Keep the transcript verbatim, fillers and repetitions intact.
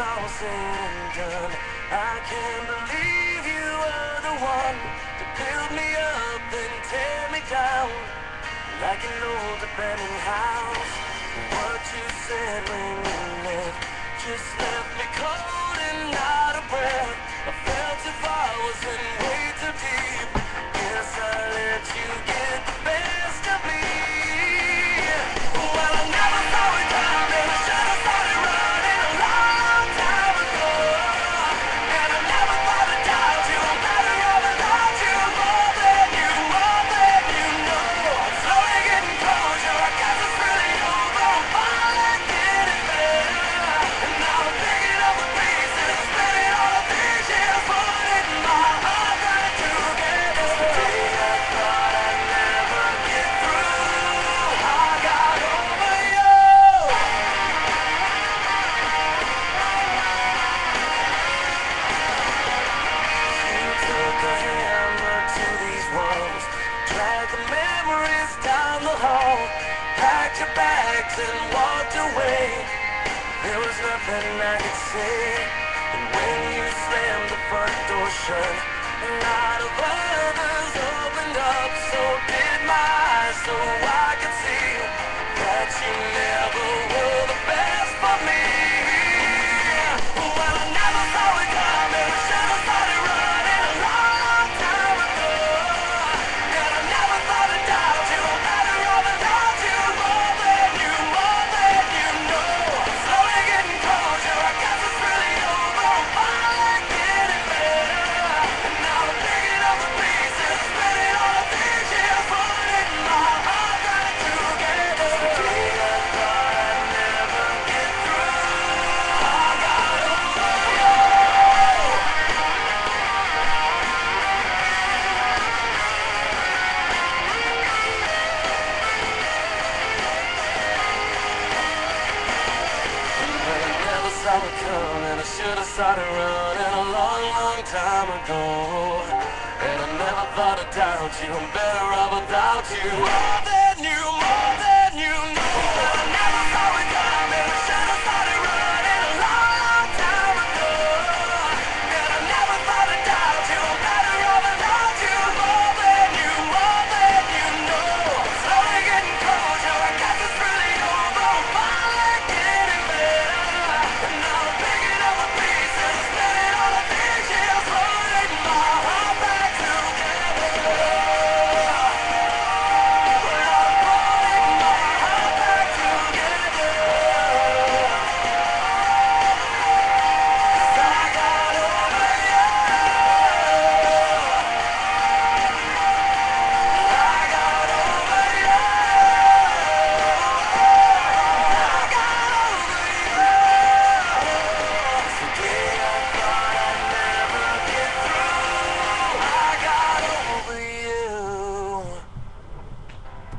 all said and done, I can't believe you were the one to build me up and tear me down like an old abandoned house. What you said when you left just left me cold and out of breath. I felt if I was in way too deep. Guess I let you get the best of me. Well, I never saw it coming. I should have started running a long time ago. And I never thought I'd doubt you. I'm better off without you. More than you, more than you know. I'm slowly getting closure. I guess it's really over. I'm finally getting better. And now I'm picking up the pieces, spinning all of these years, putting my heart back together. Today I thought I'd never get through. I got over you. You took a hammer to these walls, dragged the memories down the hall, packed your bags and walked away. There was nothing I could say. And when you slammed the front door shut, a lot of others opened up. So did my eyes, so I could see that you never were the best for me. Well, I never saw it coming. I should have started running a long time ago. And I never thought I'd doubt you. I'm better off without you. More than you, more than you know. I'm slowly getting closure. I guess it's really over. I'm finally getting better. And now I'm picking up the pieces, spinning all of these years, putting my heart back together. Today I thought I'd never get through. I got over you. But I never saw it coming. I should have started running a long, long time ago. And I never thought I'd doubt you. I'm better off without you. More than you, more than